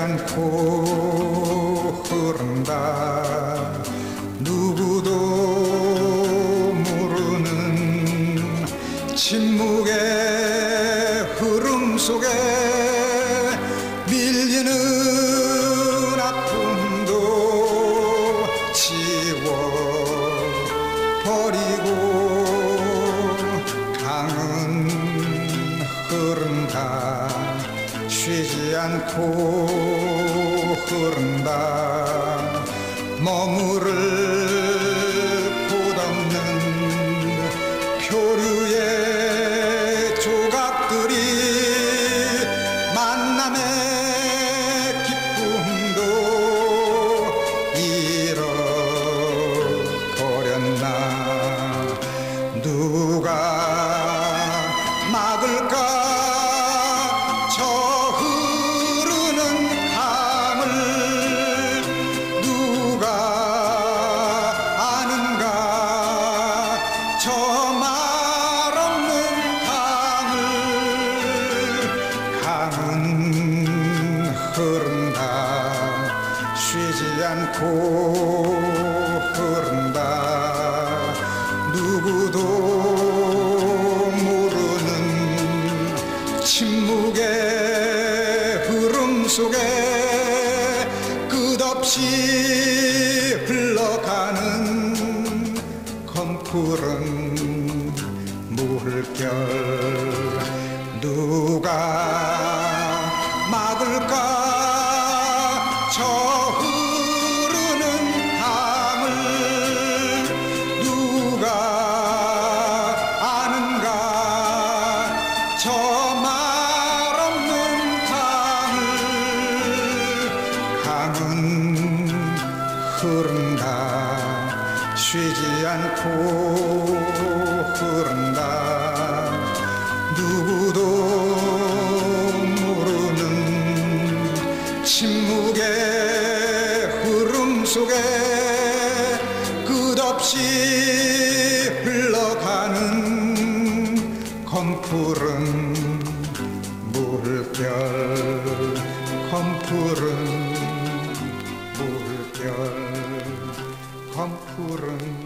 않고 흐른다. 누구도 모르는 침묵의 흐름 속에 밀리는 아픔도 지워버리고 강은 흐른다. 쉬지 않고 흐른다. 머무를 곳 없는 표류의 조각들이 만남의 기쁨도 잃어버렸나. 누가 막을까 저 흐르는 강을. 누가 아는가 저 말 없는 강을. 강은 흐른다. 쉬지 않고 흐른다. 누구도 모르는 침묵의 흐름 속에 끝없이 흘러가는 검푸른 물결. 누가 막을까 저 흐르는 강을. 누가 아는가 저 말 없는 강을. 강은 흐른다. 쉬지 않고 흐른다. 누구도 모르는 침묵의 흐름 속에 끝없이 흘러가는 검푸른 물결. 검푸른 물결. 검푸른